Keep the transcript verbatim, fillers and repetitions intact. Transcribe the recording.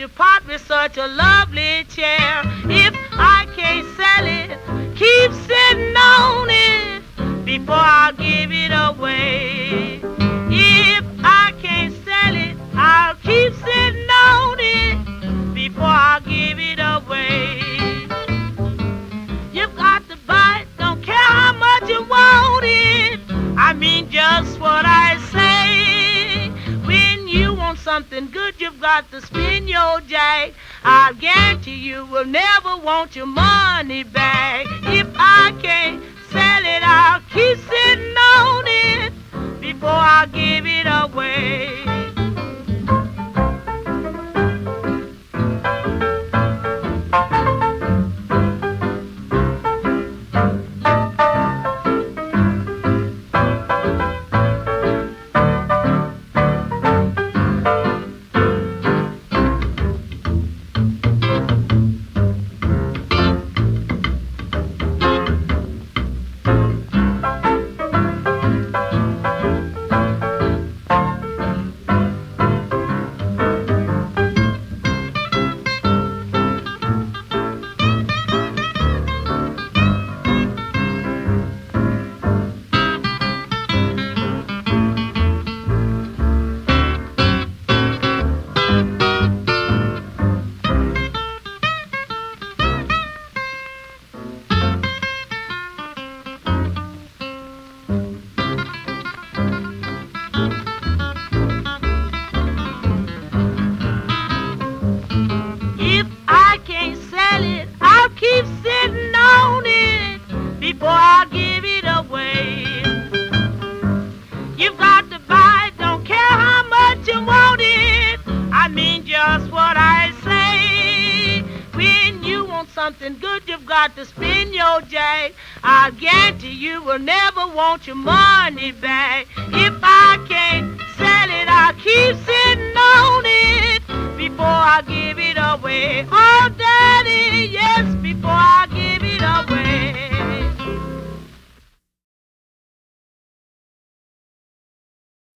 to part with such a lovely chair. If I can't sell it, keep sitting on it before I give it away. If I can't sell it, I'll keep sitting on it before I give it away. You've got to buy it, don't care how much you want it. I mean just what I say. When you want something good, you've got to spin your jack. I guarantee you will never want your money back. If I can't sell it, I'll keep sitting on it before I give it away. Before I give it away. You've got to buy it, don't care how much you want it. I mean just what I say. When you want something good, you've got to spin your jack. I guarantee you will never want your money back. If I can't sell it, I'll keep sitting on it before I give it away. Oh, Daddy, yes, before I